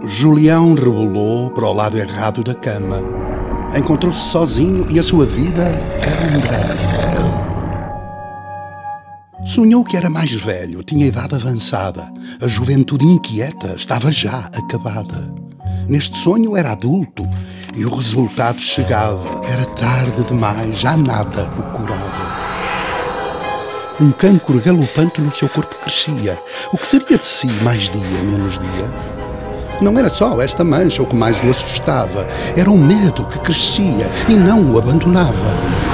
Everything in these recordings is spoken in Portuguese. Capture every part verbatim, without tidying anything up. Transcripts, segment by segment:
Julião rebolou para o lado errado da cama. Encontrou-se sozinho e a sua vida era um drama. Sonhou que era mais velho, tinha idade avançada. A juventude inquieta estava já acabada. Neste sonho era adulto e o resultado chegava. Era tarde demais, já nada o curava. Um cancro galopante no seu corpo crescia. O que seria de si mais dia, menos dia? Não era só esta mancha o que mais o assustava. Era o medo que crescia e não o abandonava.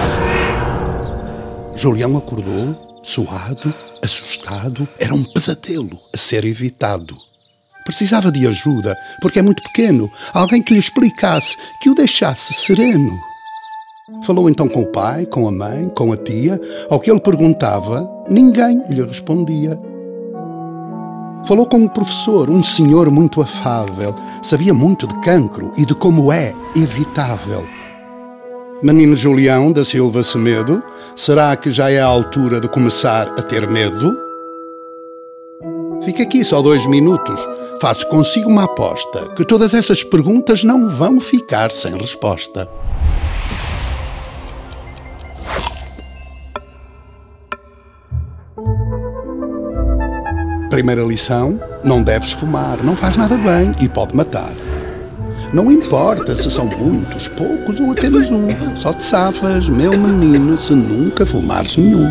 Julião acordou, suado, assustado. Era um pesadelo a ser evitado. Precisava de ajuda, porque é muito pequeno. Alguém que lhe explicasse, que o deixasse sereno. Falou então com o pai, com a mãe, com a tia. Ao que ele perguntava, ninguém lhe respondia. Falou com um professor, um senhor muito afável. Sabia muito de cancro e de como é evitável. Menino Julião da Silva Semedo, será que já é a altura de começar a ter medo? Fica aqui só dois minutos. Faço consigo uma aposta, que todas essas perguntas não vão ficar sem resposta. Primeira lição, não deves fumar, não faz nada bem e pode matar. Não importa se são muitos, poucos ou apenas um, só te safas, meu menino, se nunca fumares nenhum.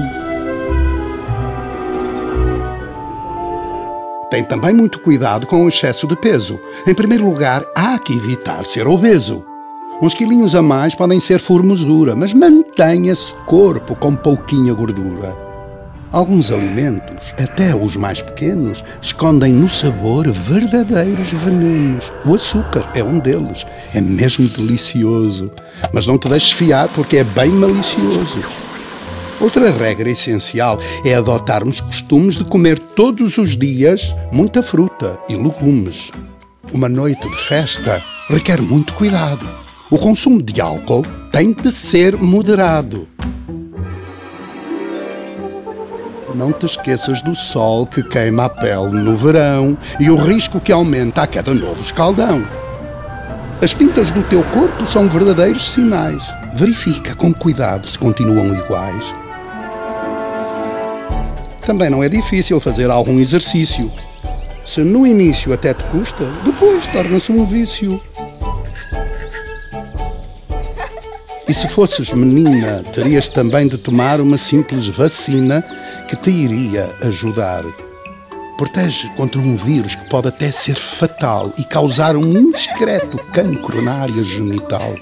Tem também muito cuidado com o excesso de peso. Em primeiro lugar, há que evitar ser obeso. Uns quilinhos a mais podem ser formosura, mas mantenha esse corpo com pouquinha gordura. Alguns alimentos, até os mais pequenos, escondem no sabor verdadeiros venenos. O açúcar é um deles. É mesmo delicioso. Mas não te deixes fiar porque é bem malicioso. Outra regra essencial é adotarmos costumes de comer todos os dias muita fruta e legumes. Uma noite de festa requer muito cuidado. O consumo de álcool tem de ser moderado. Não te esqueças do sol que queima a pele no verão e o risco que aumenta a cada novo escaldão. As pintas do teu corpo são verdadeiros sinais. Verifica com cuidado se continuam iguais. Também não é difícil fazer algum exercício. Se no início até te custa, depois torna-se um vício. E se fosses menina, terias também de tomar uma simples vacina que te iria ajudar. Protege contra um vírus que pode até ser fatal e causar um indiscreto cancro na área genital.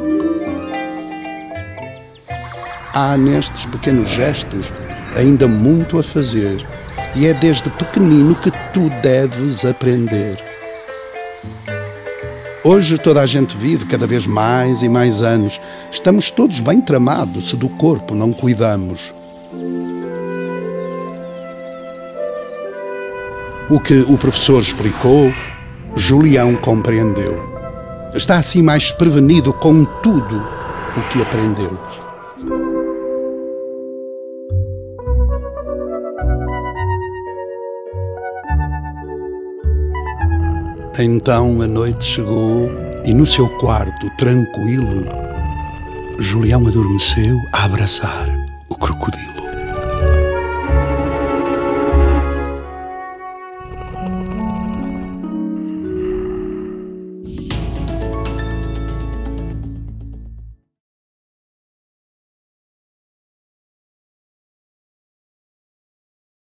Há nestes pequenos gestos ainda muito a fazer e é desde pequenino que tu deves aprender. Hoje toda a gente vive cada vez mais e mais anos. Estamos todos bem tramados se do corpo não cuidamos. O que o professor explicou, Julião compreendeu. Está assim mais prevenido com tudo o que aprendeu. Então a noite chegou e no seu quarto, tranquilo, Julião adormeceu a abraçar o crocodilo.